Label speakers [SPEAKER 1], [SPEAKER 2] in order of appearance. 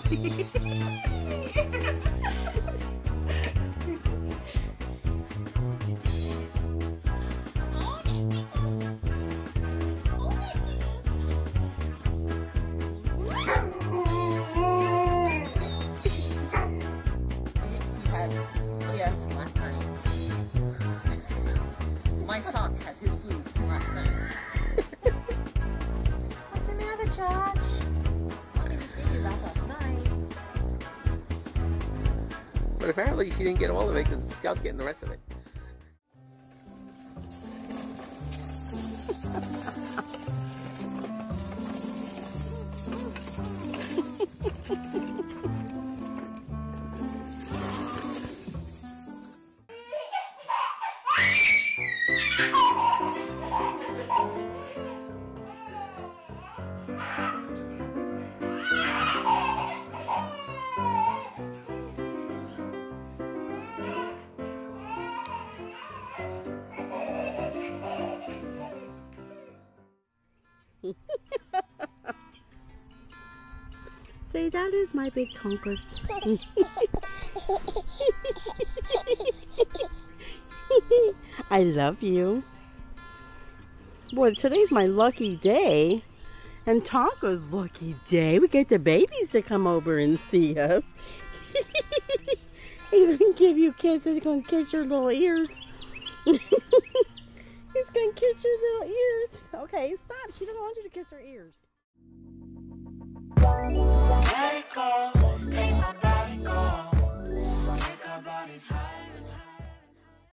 [SPEAKER 1] My sock has his food from last night. What's the matter, Josh? Mommy was thinking about last night.
[SPEAKER 2] But apparently she didn't get all of it because the Scout's getting the rest of it.
[SPEAKER 3] Say, that is my big Tonkas. I love you. Boy, today's my lucky day. And Tonka's lucky day. We get the babies to come over and see us. He's gonna give you kisses. He's gonna kiss your little ears. He's gonna kiss your little ears. Okay, stop. She doesn't want you to kiss her ears.
[SPEAKER 4] Let it go, make my body go, make our bodies high.